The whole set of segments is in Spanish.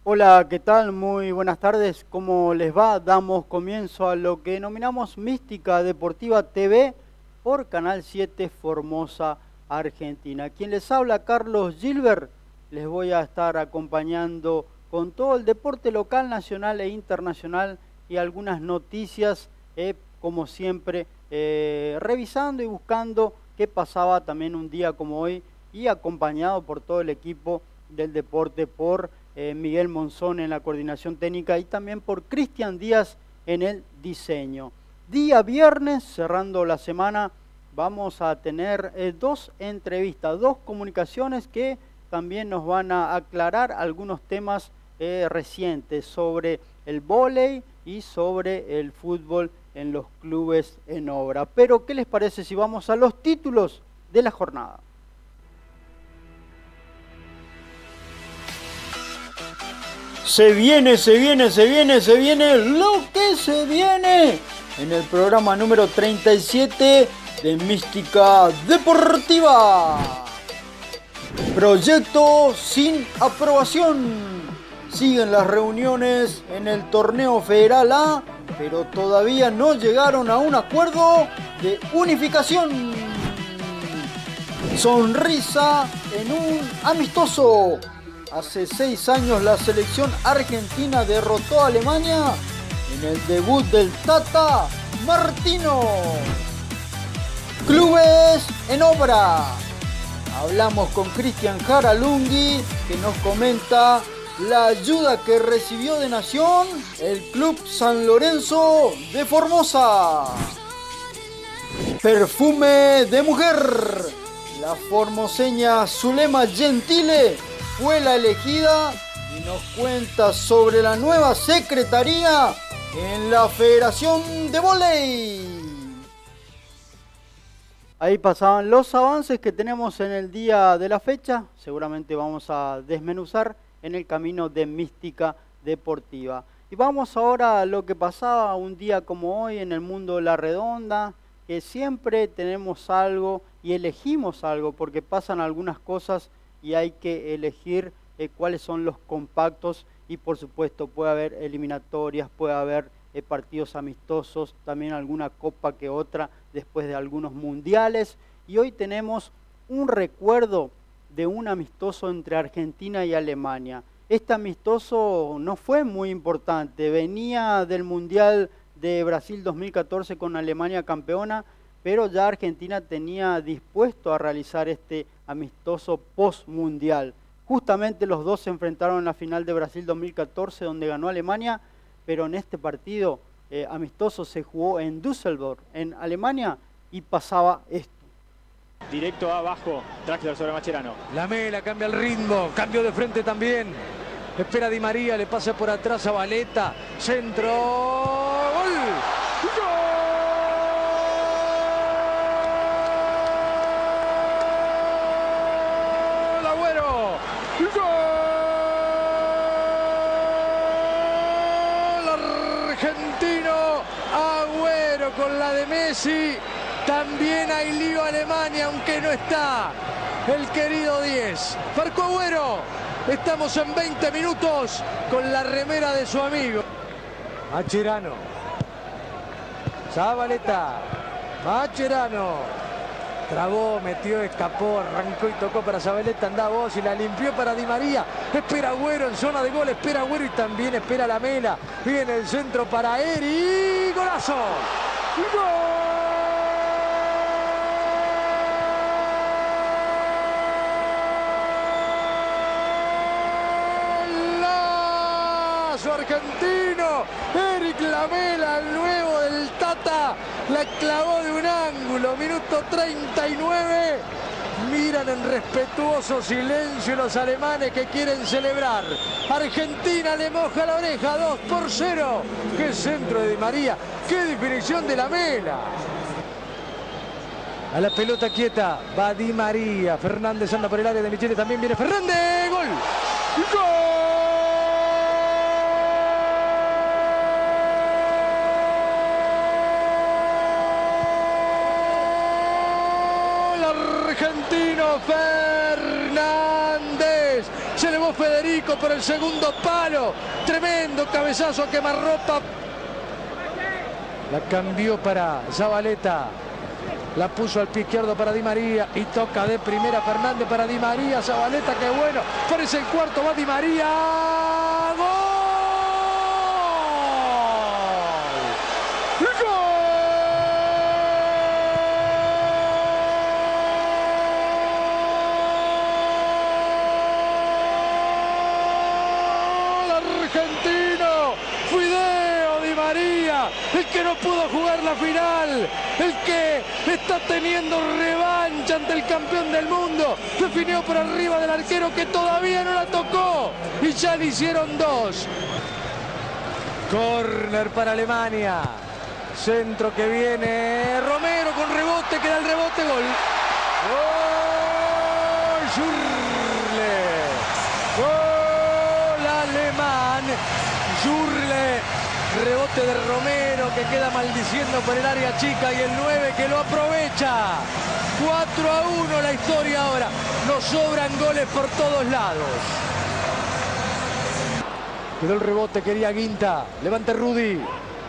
Hola, ¿qué tal? Muy buenas tardes. ¿Cómo les va? Damos comienzo a lo que denominamos Mística Deportiva TV por Canal 7 Formosa, Argentina. Quien les habla, Carlos Gilbert, les voy a estar acompañando con todo el deporte local, nacional e internacional y algunas noticias, como siempre, revisando y buscando qué pasaba también un día como hoy y acompañado por todo el equipo del deporte, por Miguel Monzón en la coordinación técnica y también por Cristian Díaz en el diseño. Día viernes, cerrando la semana, vamos a tener dos entrevistas, dos comunicaciones que también nos van a aclarar algunos temas recientes sobre el vóley y sobre el fútbol en los clubes en obra. Pero, ¿qué les parece si vamos a los títulos de la jornada? Se viene lo que se viene en el programa número 37 de Mística Deportiva. Proyecto sin aprobación. Siguen las reuniones en el torneo Federal A, pero todavía no llegaron a un acuerdo de unificación. Sonrisa en un amistoso. Hace 6 años la selección argentina derrotó a Alemania en el debut del Tata Martino. Clubes en obra. Hablamos con Cristian Jaralungui, que nos comenta la ayuda que recibió de Nación el Club San Lorenzo de Formosa. Perfume de mujer. La formoseña Zulema Gentile fue la elegida y nos cuenta sobre la nueva secretaría en la Federación de Vóley. Ahí pasaban los avances que tenemos en el día de la fecha. Seguramente vamos a desmenuzar en el camino de Mística Deportiva. Y vamos ahora a lo que pasaba un día como hoy en el mundo de la redonda, que siempre tenemos algo y elegimos algo porque pasan algunas cosas y hay que elegir cuáles son los compactos y por supuesto puede haber eliminatorias, puede haber partidos amistosos, también alguna copa que otra después de algunos mundiales. Y hoy tenemos un recuerdo de un amistoso entre Argentina y Alemania. Este amistoso no fue muy importante, venía del Mundial de Brasil 2014 con Alemania campeona, pero ya Argentina tenía dispuesto a realizar este amistoso post-mundial. Justamente los dos se enfrentaron en la final de Brasil 2014, donde ganó Alemania, pero en este partido amistoso se jugó en Düsseldorf, en Alemania, y pasaba esto. Directo abajo, Draxler sobre Mascherano. Lamela cambia el ritmo, cambio de frente también. Espera Di María, le pasa por atrás a Valeta. Centro. ¡Gol! ¡Gol! Argentino, Agüero con la de Messi. También hay lío Alemania, aunque no está el querido 10. Marcó Agüero. Estamos en 20 minutos con la remera de su amigo. Mascherano. Zabaleta. Mascherano. Trabó, metió, escapó, arrancó y tocó para Zabaleta, anda vos y la limpió para Di María. Espera Agüero en zona de gol, espera Agüero y también espera Lamela. Viene el centro para Eri. ¡Golazo! ¡Golazo argentino! Eric Lamela, el nuevo del Tata, la clavó de un ángulo, minuto 39. Miran en respetuoso silencio los alemanes que quieren celebrar. Argentina le moja la oreja, 2-0. ¡Qué centro de Di María! ¡Qué definición de Lamela! A la pelota quieta va Di María. Fernández anda por el área de Michele, también viene Fernández. ¡Gol! ¡Gol! Argentino Fernández se le llegó Federico por el segundo palo. Tremendo cabezazo a quemarropa. La cambió para Zabaleta. La puso al pie izquierdo para Di María. Y toca de primera Fernández para Di María. Zabaleta, qué bueno. Parece el cuarto, va Di María. ¡Gol! Argentino, Fideo Di María, el que no pudo jugar la final, el que está teniendo revancha ante el campeón del mundo, definió por arriba del arquero que todavía no la tocó y ya le hicieron dos. Corner para Alemania, centro que viene, Romero con rebote, queda el rebote, gol. ¡Gol! Schürrle. ¡Gol alemán! Schürrle, rebote de Romero que queda maldiciendo por el área chica y el 9 que lo aprovecha. 4-1 la historia ahora. Nos sobran goles por todos lados. Quedó el rebote, quería Guinta. Levante Rudy.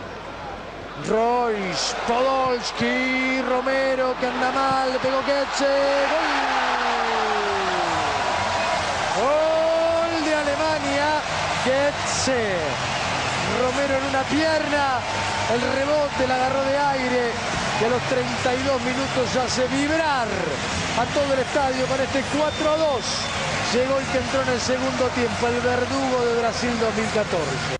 Royce, Podolski, Romero que anda mal, le pegó Goetze. ¡Gol! ¡Gol de Alemania! Goetze. Romero en una pierna. El rebote la agarró de aire. Y a los 32 minutos hace vibrar a todo el estadio con este 4-2. Llegó el que entró en el segundo tiempo, el verdugo de Brasil 2014.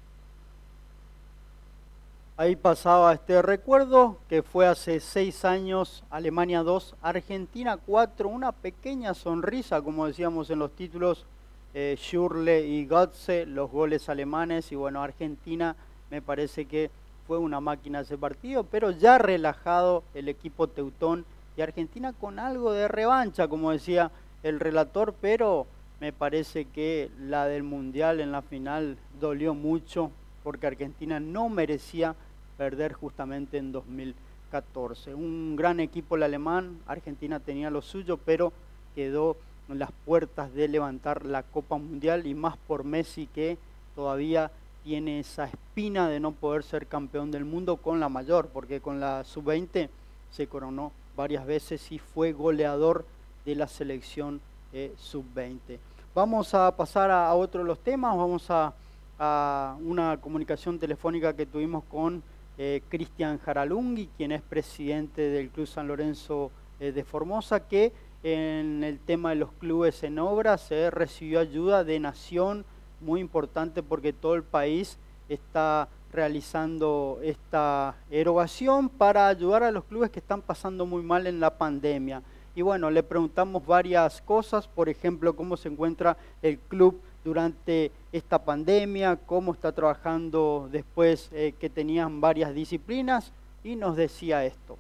Ahí pasaba este recuerdo que fue hace 6 años, Alemania 2, Argentina 4, una pequeña sonrisa, como decíamos en los títulos, Schürrle y Götze, los goles alemanes, y bueno, Argentina me parece que fue una máquina ese partido, pero ya relajado el equipo teutón y Argentina con algo de revancha, como decía el relator, pero me parece que la del Mundial en la final dolió mucho porque Argentina no merecía perder justamente en 2014. Un gran equipo el alemán, Argentina tenía lo suyo, pero quedó en las puertas de levantar la Copa Mundial y más por Messi que todavía tiene esa espina de no poder ser campeón del mundo con la mayor, porque con la sub-20 se coronó varias veces y fue goleador de la selección sub-20. Vamos a pasar a otro de los temas, vamos a una comunicación telefónica que tuvimos con Cristian Jaralungui, quien es presidente del Club San Lorenzo de Formosa, que en el tema de los clubes en obras recibió ayuda de Nación, muy importante porque todo el país está realizando esta erogación para ayudar a los clubes que están pasando muy mal en la pandemia. Y bueno, le preguntamos varias cosas, por ejemplo, cómo se encuentra el club durante esta pandemia, cómo está trabajando después que tenían varias disciplinas, y nos decía esto.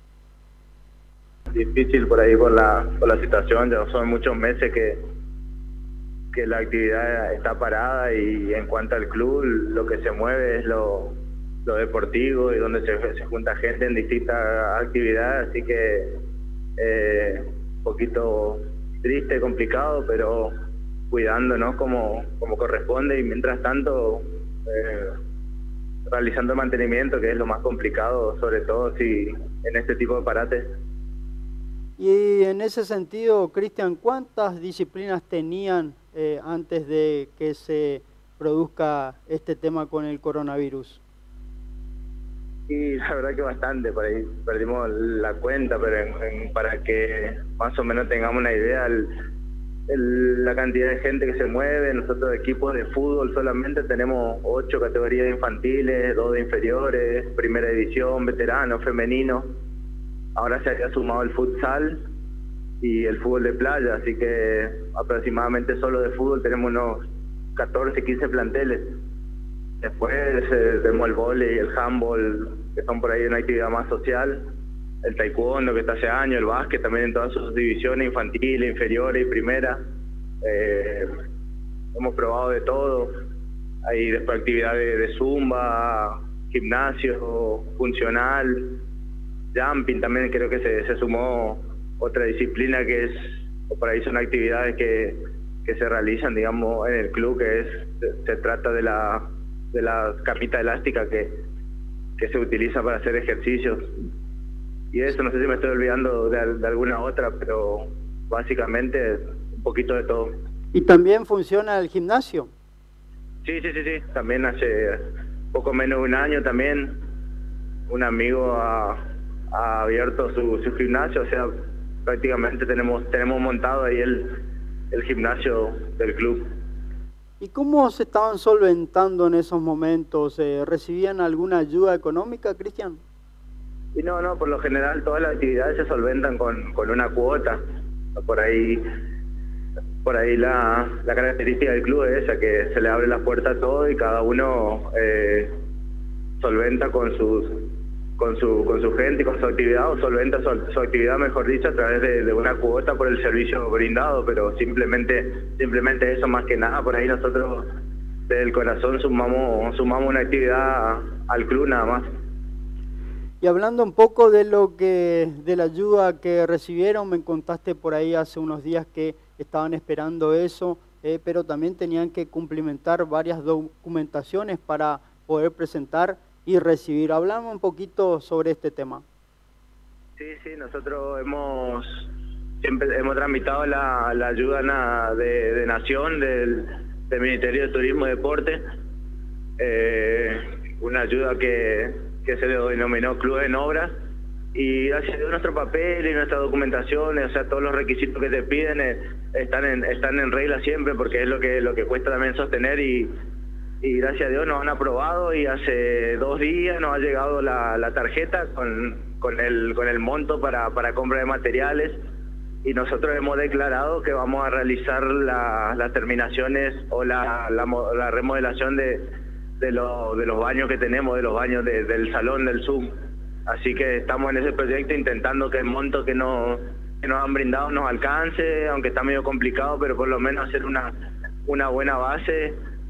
Difícil por ahí por la situación, ya son muchos meses que la actividad está parada y en cuanto al club lo que se mueve es lo deportivo y donde se junta gente en distintas actividades, así que un poquito triste, complicado, pero cuidándonos como corresponde y mientras tanto realizando el mantenimiento, que es lo más complicado, sobre todo si en este tipo de parates. Y en ese sentido, Cristian, ¿cuántas disciplinas tenían antes de que se produzca este tema con el coronavirus? Y la verdad que bastante, por ahí perdimos la cuenta, pero para que más o menos tengamos una idea, la cantidad de gente que se mueve, nosotros equipos de fútbol solamente tenemos 8 categorías infantiles, 2 de inferiores, primera división, veteranos, femenino. Ahora se había sumado el futsal y el fútbol de playa, así que aproximadamente solo de fútbol tenemos unos 14, 15 planteles. Después tenemos el vóley y el handball, que son por ahí una actividad más social. El taekwondo, que está hace años, el básquet también en todas sus divisiones, infantiles, inferiores y primera. Hemos probado de todo. Hay después actividades de zumba, gimnasio, funcional, jumping también creo que se sumó otra disciplina que es, o por ahí son actividades que se realizan, digamos, en el club, se trata de la camita elástica que se utiliza para hacer ejercicios. Y eso, no sé si me estoy olvidando de alguna otra, pero básicamente un poquito de todo. ¿Y también funciona el gimnasio? Sí. También hace poco menos de un año también un amigo ha abierto su gimnasio, o sea, prácticamente tenemos montado ahí el gimnasio del club. ¿Y cómo se estaban solventando en esos momentos? ¿Recibían alguna ayuda económica, Cristian? Y no, por lo general todas las actividades se solventan con una cuota. Por ahí la característica del club es esa, que se le abre la puerta a todo y cada uno solventa con su gente y con su actividad, o solventa su actividad, mejor dicho, a través de una cuota por el servicio brindado, pero simplemente eso, más que nada. Por ahí nosotros desde el corazón sumamos una actividad al club nada más. Y hablando un poco de la ayuda que recibieron, me contaste por ahí hace unos días que estaban esperando eso, pero también tenían que cumplimentar varias documentaciones para poder presentar y recibir. Hablamos un poquito sobre este tema. Sí, nosotros hemos tramitado la ayuda de Nación del Ministerio de Turismo y Deporte, una ayuda que se le denominó Club en Obra, y gracias a Dios nuestro papel y nuestra documentación, o sea, todos los requisitos que te piden están en regla siempre, porque es lo que cuesta también sostener, y gracias a Dios nos han aprobado, y hace 2 días nos ha llegado la tarjeta con el monto para compra de materiales, y nosotros hemos declarado que vamos a realizar las terminaciones o la remodelación de los baños que tenemos, de los baños del salón del Zoom. Así que estamos en ese proyecto intentando que el monto que nos han brindado nos alcance, aunque está medio complicado, pero por lo menos hacer una buena base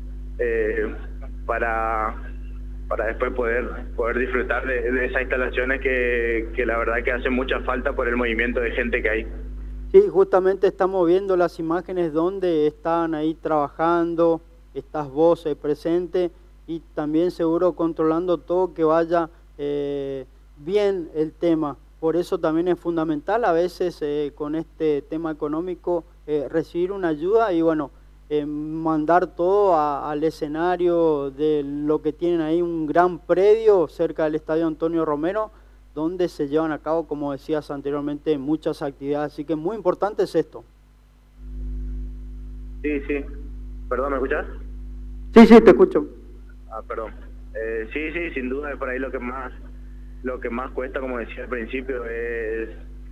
para después poder disfrutar de esas instalaciones que la verdad que hacen mucha falta por el movimiento de gente que hay. Sí, justamente estamos viendo las imágenes donde están ahí trabajando, estás vos presente, y también seguro controlando todo, que vaya bien el tema. Por eso también es fundamental a veces con este tema económico recibir una ayuda y bueno, mandar todo al escenario de lo que tienen ahí, un gran predio cerca del Estadio Antonio Romero, donde se llevan a cabo, como decías anteriormente, muchas actividades. Así que muy importante es esto. Sí. Perdón, ¿me escuchás? Sí, te escucho. Perdón. Sí, sin duda es por ahí lo que más cuesta, como decía al principio, es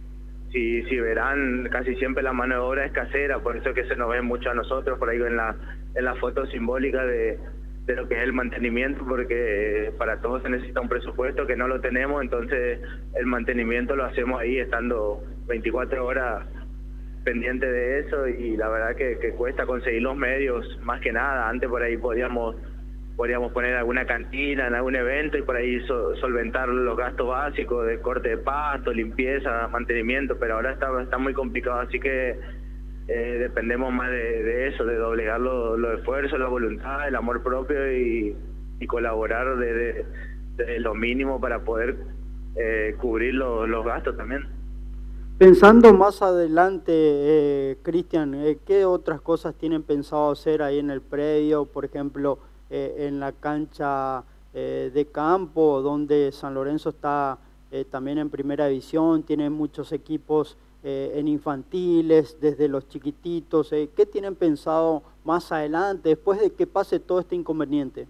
si verán, casi siempre la mano de obra es casera, por eso es que se nos ve mucho a nosotros por ahí en la foto simbólica de lo que es el mantenimiento, porque para todos se necesita un presupuesto que no lo tenemos, entonces el mantenimiento lo hacemos ahí estando 24 horas pendiente de eso, y la verdad que cuesta conseguir los medios, más que nada. Antes por ahí podríamos poner alguna cantina en algún evento y por ahí solventar los gastos básicos de corte de pasto, limpieza, mantenimiento, pero ahora está muy complicado, así que dependemos más de eso, de doblegar los esfuerzos, la voluntad, el amor propio y colaborar de lo mínimo para poder cubrir los gastos también. Pensando más adelante, Cristian, ¿qué otras cosas tienen pensado hacer ahí en el predio? Por ejemplo, en la cancha de campo, donde San Lorenzo está también en primera división, tiene muchos equipos en infantiles, desde los chiquititos. ¿Qué tienen pensado más adelante, después de que pase todo este inconveniente?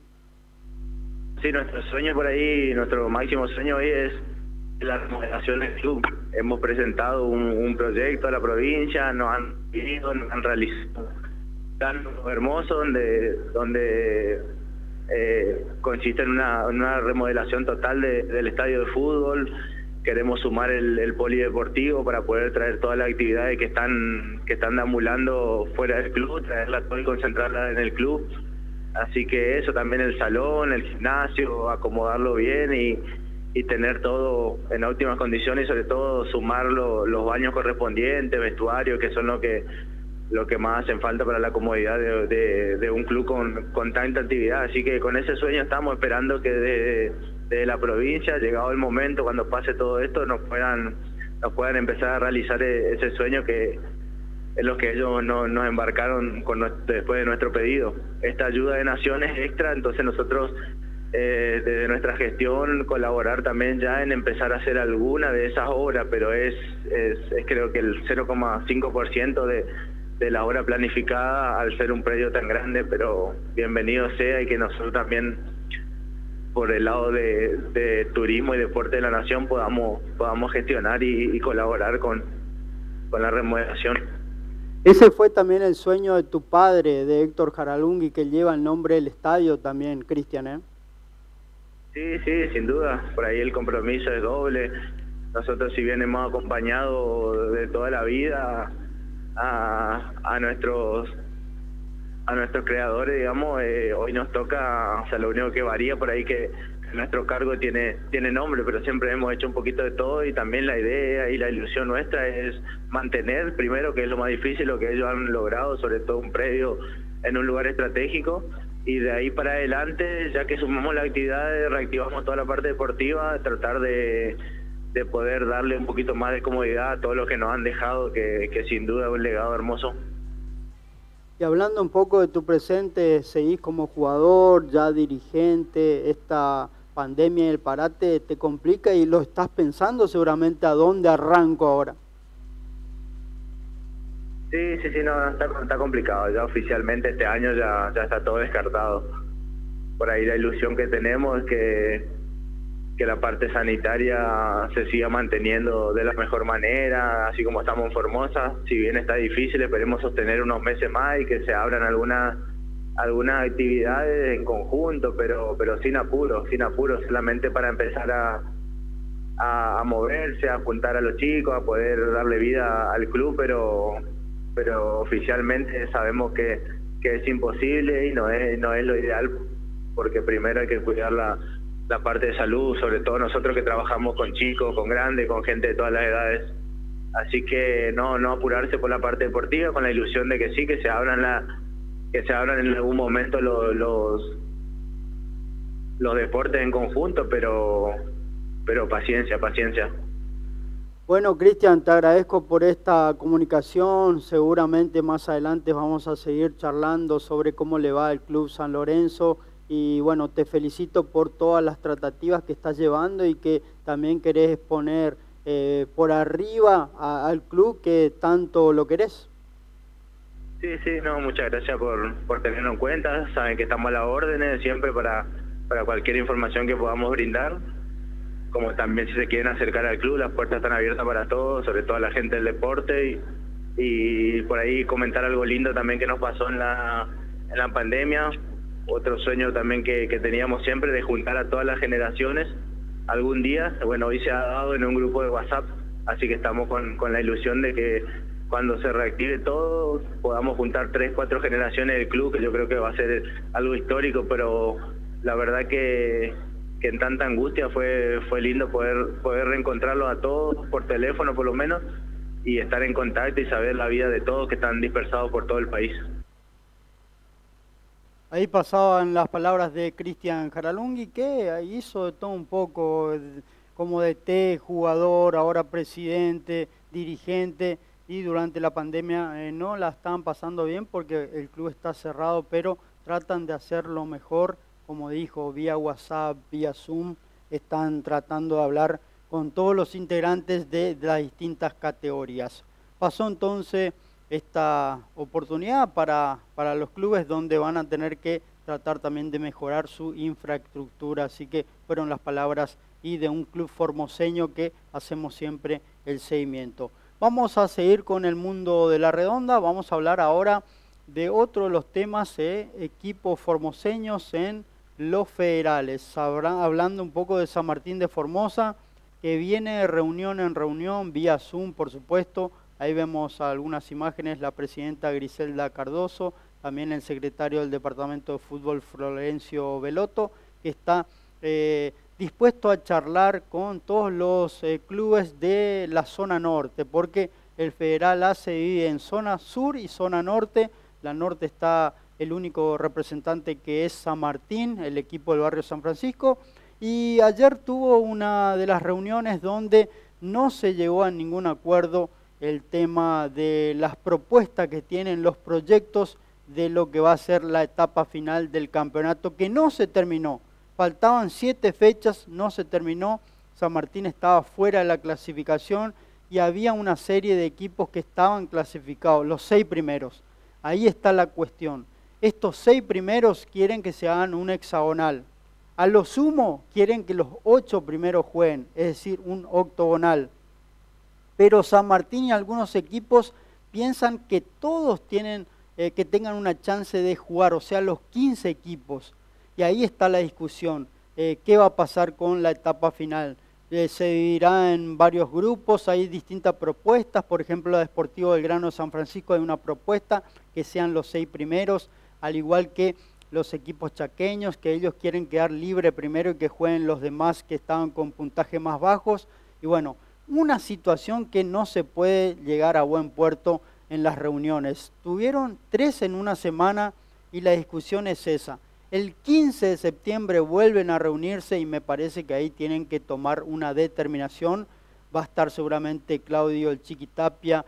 Sí, nuestro sueño por ahí, nuestro máximo sueño hoy es la remodelación del club. Hemos presentado un proyecto a la provincia, nos han realizado tan hermoso donde consiste en una remodelación total del estadio de fútbol. Queremos sumar el polideportivo para poder traer todas las actividades que están deambulando fuera del club, traerla todo y concentrarla en el club. Así que eso, también el salón, el gimnasio, acomodarlo bien y tener todo en óptimas condiciones, y sobre todo sumar los baños correspondientes, vestuarios, que son lo que lo que más hacen falta para la comodidad de un club con tanta actividad. Así que con ese sueño estamos esperando que de la provincia, llegado el momento, cuando pase todo esto, nos puedan empezar a realizar ese sueño que es lo que ellos nos embarcaron después de nuestro pedido. Esta ayuda de Naciones extra, entonces nosotros desde nuestra gestión colaborar también ya en empezar a hacer alguna de esas obras, pero es creo que el 0,5% de la obra planificada al ser un predio tan grande, pero bienvenido sea, y que nosotros también por el lado de turismo y deporte de la nación podamos gestionar y colaborar con la remodelación. Ese fue también el sueño de tu padre, de Héctor Jaralungui, que lleva el nombre del estadio también, Cristian, ¿eh? Sí, sin duda, por ahí el compromiso es doble. Nosotros, si bien hemos acompañado de toda la vida a nuestros creadores, digamos, hoy nos toca, o sea, lo único que varía por ahí que nuestro cargo tiene nombre, pero siempre hemos hecho un poquito de todo, y también la idea y la ilusión nuestra es mantener, primero, que es lo más difícil, lo que ellos han logrado, sobre todo un predio en un lugar estratégico, y de ahí para adelante, ya que sumamos la actividad, reactivamos toda la parte deportiva, tratar de poder darle un poquito más de comodidad a todos los que nos han dejado, que sin duda es un legado hermoso. Y hablando un poco de tu presente, seguís como jugador, ya dirigente, esta pandemia y el parate te complica y lo estás pensando seguramente a dónde arranco ahora. Sí, no, está complicado. Ya oficialmente este año ya está todo descartado. Por ahí la ilusión que tenemos es que la parte sanitaria se siga manteniendo de la mejor manera, así como estamos en Formosa. Si bien está difícil, esperemos sostener unos meses más y que se abran algunas actividades en conjunto, pero sin apuro, solamente para empezar a moverse, a juntar a los chicos, a poder darle vida al club, pero oficialmente sabemos que es imposible y no es lo ideal, porque primero hay que cuidar la parte de salud, sobre todo nosotros que trabajamos con chicos, con grandes, con gente de todas las edades. Así que no apurarse por la parte deportiva, con la ilusión de que sí, que se abran en algún momento los deportes en conjunto, pero paciencia. Bueno, Cristian, te agradezco por esta comunicación. Seguramente más adelante vamos a seguir charlando sobre cómo le va al Club San Lorenzo. Y bueno, te felicito por todas las tratativas que estás llevando y que también querés poner por arriba al club que tanto lo querés. Sí, no, muchas gracias por tenerlo en cuenta. Saben que estamos a las órdenes siempre para cualquier información que podamos brindar. Como también si se quieren acercar al club, las puertas están abiertas para todos, sobre todo a la gente del deporte. Y por ahí comentar algo lindo también que nos pasó en la pandemia. Otro sueño también que teníamos siempre, de juntar a todas las generaciones algún día. Bueno, hoy se ha dado en un grupo de WhatsApp, así que estamos con la ilusión de que cuando se reactive todo podamos juntar 3-4 generaciones del club, que yo creo que va a ser algo histórico, pero la verdad que en tanta angustia fue lindo poder reencontrarlos a todos por teléfono por lo menos, y estar en contacto y saber la vida de todos que están dispersados por todo el país. Ahí pasaban las palabras de Cristian Jaralungui, que hizo de todo un poco, como DT, jugador, ahora presidente, dirigente, y durante la pandemia no la están pasando bien porque el club está cerrado, pero tratan de hacerlo mejor, como dijo, vía WhatsApp, vía Zoom, están tratando de hablar con todos los integrantes de las distintas categorías. Pasó entonces esta oportunidad para los clubes, donde van a tener que tratar también de mejorar su infraestructura. Así que fueron las palabras y de un club formoseño que hacemos siempre el seguimiento. Vamos a seguir con el mundo de la redonda. Vamos a hablar ahora de otro de los temas, equipos formoseños en los federales. Hablando un poco de San Martín de Formosa, que viene de reunión en reunión, vía Zoom, por supuesto. Ahí vemos algunas imágenes, la presidenta Griselda Cardoso, también el secretario del Departamento de Fútbol Florencio Belotto, que está dispuesto a charlar con todos los clubes de la zona norte, porque El Federal A se divide en zona sur y zona norte. La norte está el único representante, que es San Martín, el equipo del barrio San Francisco. Y ayer tuvo una de las reuniones donde no se llegó a ningún acuerdo el tema de las propuestas que tienen los proyectos de lo que va a ser la etapa final del campeonato, que no se terminó. Faltaban 7 fechas, no se terminó. San Martín estaba fuera de la clasificación y había una serie de equipos que estaban clasificados, los 6 primeros. Ahí está la cuestión. Estos 6 primeros quieren que se hagan un hexagonal. A lo sumo quieren que los 8 primeros jueguen, es decir, un octogonal. Pero San Martín y algunos equipos piensan que todos tienen que tengan una chance de jugar, o sea, los 15 equipos. Y ahí está la discusión. ¿Qué va a pasar con la etapa final? Se dividirá en varios grupos, hay distintas propuestas. Por ejemplo, la de Sportivo Belgrano de San Francisco hay una propuesta que sean los 6 primeros, al igual que los equipos chaqueños, que ellos quieren quedar libre primero y que jueguen los demás que estaban con puntaje más bajos. Y bueno, una situación que no se puede llegar a buen puerto en las reuniones. Tuvieron 3 en una semana y la discusión es esa. El 15 de septiembre vuelven a reunirse y me parece que ahí tienen que tomar una determinación. Va a estar seguramente Claudio El Chiquitapia,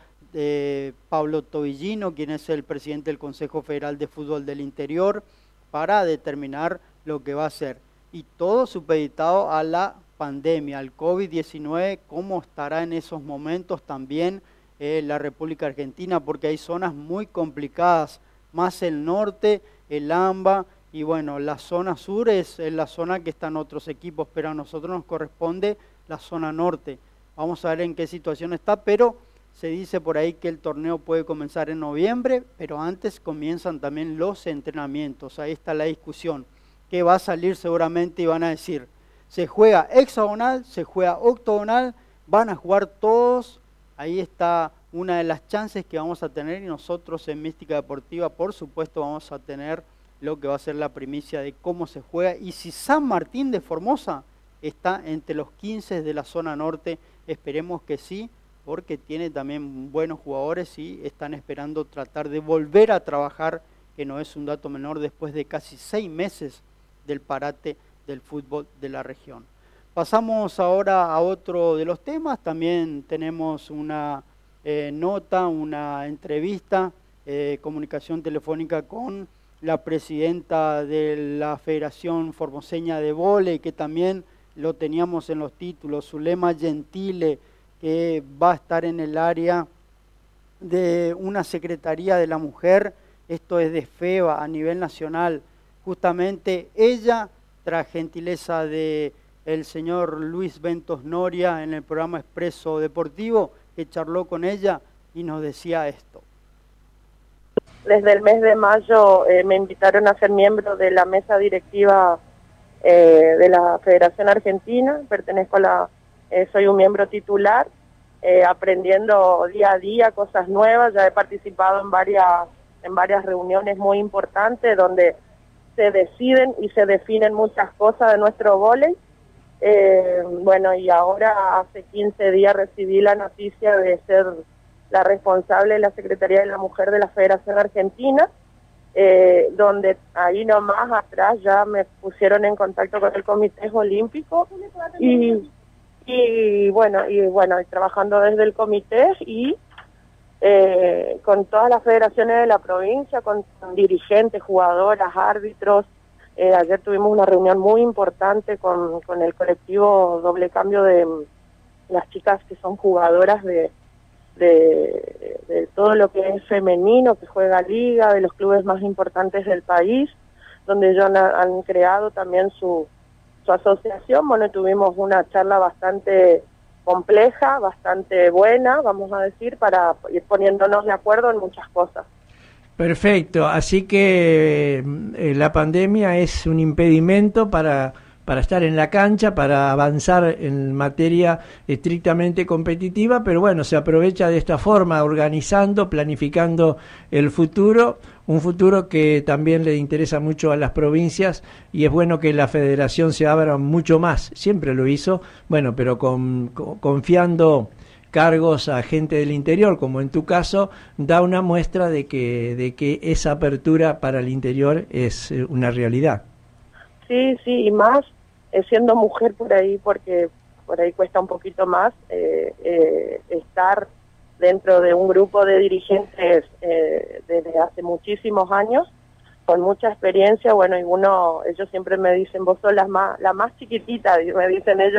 Pablo Tobillino, quien es el presidente del Consejo Federal de Fútbol del Interior, para determinar lo que va a hacer. Y todo supeditado a la pandemia, al COVID-19, cómo estará en esos momentos también la República Argentina, porque hay zonas muy complicadas, más el norte, el AMBA, y bueno, la zona sur es la zona que están otros equipos, pero a nosotros nos corresponde la zona norte. Vamos a ver en qué situación está, pero se dice por ahí que el torneo puede comenzar en noviembre, pero antes comienzan también los entrenamientos. Ahí está la discusión, que va a salir seguramente y van a decir, se juega hexagonal, se juega octogonal, van a jugar todos. Ahí está una de las chances que vamos a tener, y nosotros en Mística Deportiva, por supuesto, vamos a tener lo que va a ser la primicia de cómo se juega. Y si San Martín de Formosa está entre los 15 de la zona norte, esperemos que sí, porque tiene también buenos jugadores y están esperando tratar de volver a trabajar, que no es un dato menor, después de casi 6 meses del parate del fútbol de la región. Pasamos ahora a otro de los temas. También tenemos una nota, una entrevista, comunicación telefónica con la presidenta de la Federación Formoseña de Vóley, que también lo teníamos en los títulos, Zulema Gentile, que va a estar en el área de una Secretaría de la Mujer. Esto es de FEBA a nivel nacional. Justamente ella, tras gentileza de el señor Luis Ventos Noria en el programa Expreso Deportivo, que charló con ella y nos decía esto. Desde el mes de mayo me invitaron a ser miembro de la mesa directiva de la Federación Argentina. Pertenezco a la, soy un miembro titular, aprendiendo día a día cosas nuevas. Ya he participado en varias reuniones muy importantes donde se deciden y se definen muchas cosas de nuestro vóley. Bueno, y ahora hace 15 días recibí la noticia de ser la responsable de la Secretaría de la Mujer de la Federación Argentina, donde ahí nomás atrás ya me pusieron en contacto con el Comité Olímpico y bueno, y trabajando desde el comité y con todas las federaciones de la provincia, con dirigentes, jugadoras, árbitros. Ayer tuvimos una reunión muy importante con el colectivo Doble Cambio de las chicas que son jugadoras de todo lo que es femenino, que juega liga, de los clubes más importantes del país, donde ellos han creado también su asociación. Bueno, tuvimos una charla bastante compleja, bastante buena, vamos a decir, para ir poniéndonos de acuerdo en muchas cosas. Perfecto, así que la pandemia es un impedimento para estar en la cancha, para avanzar en materia estrictamente competitiva, pero bueno, se aprovecha de esta forma, organizando, planificando el futuro, un futuro que también le interesa mucho a las provincias, y es bueno que la federación se abra mucho más, siempre lo hizo, bueno, pero confiando cargos a gente del interior, como en tu caso, da una muestra de que esa apertura para el interior es una realidad. Sí, sí, y más siendo mujer por ahí, porque por ahí cuesta un poquito más estar dentro de un grupo de dirigentes desde hace muchísimos años, con mucha experiencia. Bueno, y ellos siempre me dicen, vos sos la más chiquitita, me dicen ellos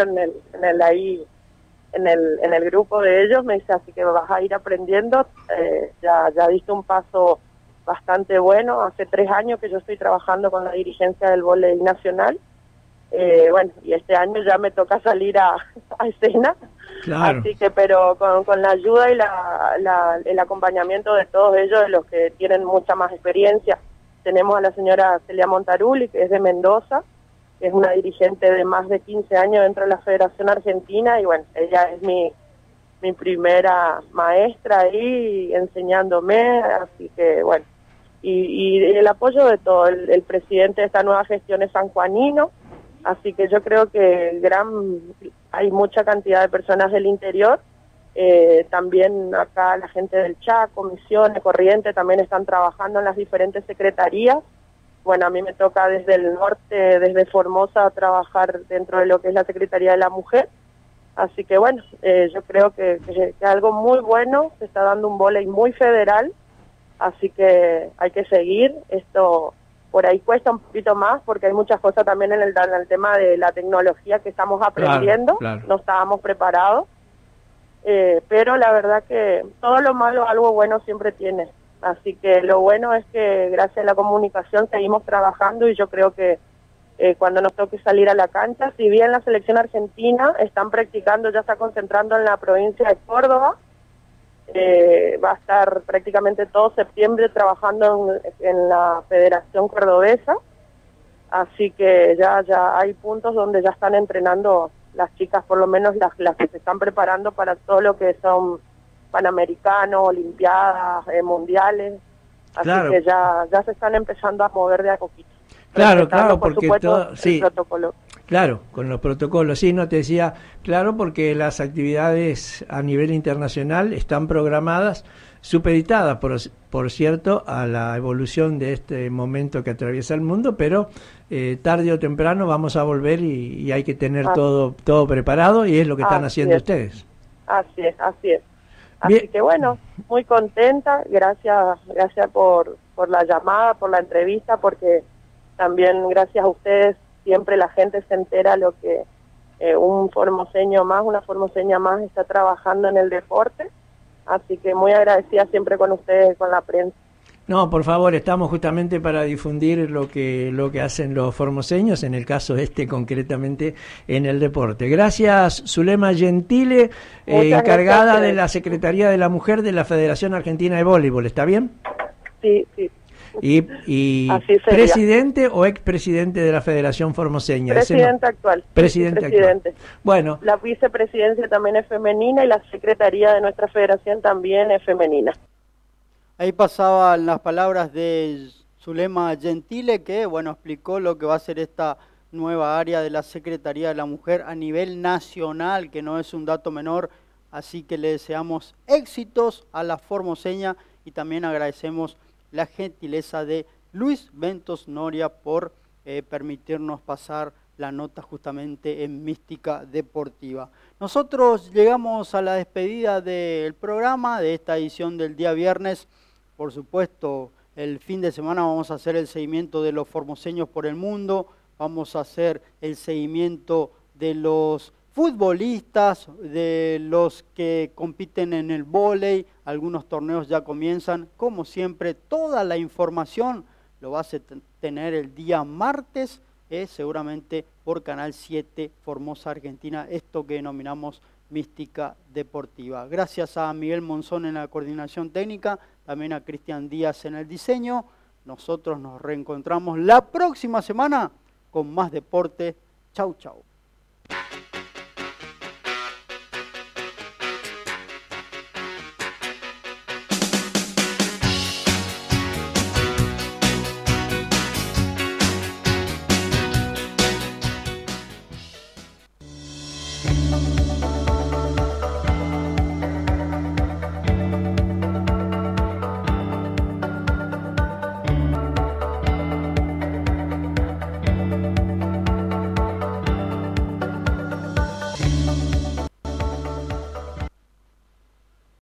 en el grupo de ellos, me dice, así que vas a ir aprendiendo, ya diste un paso bastante bueno. Hace 3 años que yo estoy trabajando con la dirigencia del vóley nacional, bueno, y este año ya me toca salir a escena, claro. Así que, pero con la ayuda y el acompañamiento de todos ellos, de los que tienen mucha más experiencia. Tenemos a la señora Celia Montaruli, que es de Mendoza, que es una dirigente de más de 15 años dentro de la Federación Argentina, y bueno, ella es mi primera maestra ahí enseñándome, así que bueno, y el apoyo de todo, el presidente de esta nueva gestión es sanjuanino, así que yo creo que hay mucha cantidad de personas del interior, también acá la gente del Chaco, Misiones, Corrientes también están trabajando en las diferentes secretarías. Bueno, a mí me toca desde el norte, desde Formosa, trabajar dentro de lo que es la Secretaría de la Mujer. Así que bueno, yo creo que algo muy bueno, se está dando un vóley muy federal, así que hay que seguir. Esto por ahí cuesta un poquito más porque hay muchas cosas también en el tema de la tecnología que estamos aprendiendo, claro. No estábamos preparados, pero la verdad que todo lo malo algo bueno siempre tiene. Así que lo bueno es que gracias a la comunicación seguimos trabajando, y yo creo que cuando nos toque salir a la cancha, si bien la selección argentina están practicando, ya está concentrando en la provincia de Córdoba, va a estar prácticamente todo septiembre trabajando en la Federación Cordobesa, así que ya hay puntos donde ya están entrenando las chicas, por lo menos las que se están preparando para todo lo que son panamericanos, olimpiadas, mundiales, así claro. Que ya se están empezando a mover de a poquito. Claro, porque supuesto, el protocolo. Claro, con los protocolos, sí, no te decía, claro, porque las actividades a nivel internacional están programadas, supeditadas, por cierto, a la evolución de este momento que atraviesa el mundo, pero tarde o temprano vamos a volver y hay que tener todo preparado, y es lo que están haciendo ustedes. Así es. Así que bueno, muy contenta, gracias por la llamada, por la entrevista, porque también gracias a ustedes siempre la gente se entera lo que un formoseño más, una formoseña más está trabajando en el deporte, así que muy agradecida siempre con ustedes, con la prensa. No, por favor, estamos justamente para difundir lo que hacen los formoseños, en el caso concretamente en el deporte. Gracias, Zulema Gentile, encargada de la Secretaría de la Mujer de la Federación Argentina de Voleibol, ¿está bien? Sí. ¿Y presidente o expresidente de la Federación Formoseña? Presidente actual. Presidente actual. Bueno. La vicepresidencia también es femenina y la secretaría de nuestra federación también es femenina. Ahí pasaban las palabras de Zulema Gentile, que bueno, explicó lo que va a ser esta nueva área de la Secretaría de la Mujer a nivel nacional, que no es un dato menor, así que le deseamos éxitos a la formoseña y también agradecemos la gentileza de Luis Ventos Noria por permitirnos pasar la nota justamente en Mística Deportiva. Nosotros llegamos a la despedida del programa, de esta edición del día viernes. Por supuesto, el fin de semana vamos a hacer el seguimiento de los formoseños por el mundo, vamos a hacer el seguimiento de los futbolistas, de los que compiten en el vóley, algunos torneos ya comienzan. Como siempre, toda la información lo vas a tener el día martes, seguramente por Canal 7 Formosa Argentina, esto que denominamos Mística Deportiva. Gracias a Miguel Monzón en la coordinación técnica, también a Cristian Díaz en el diseño. Nosotros nos reencontramos la próxima semana con más deporte. Chau, chau.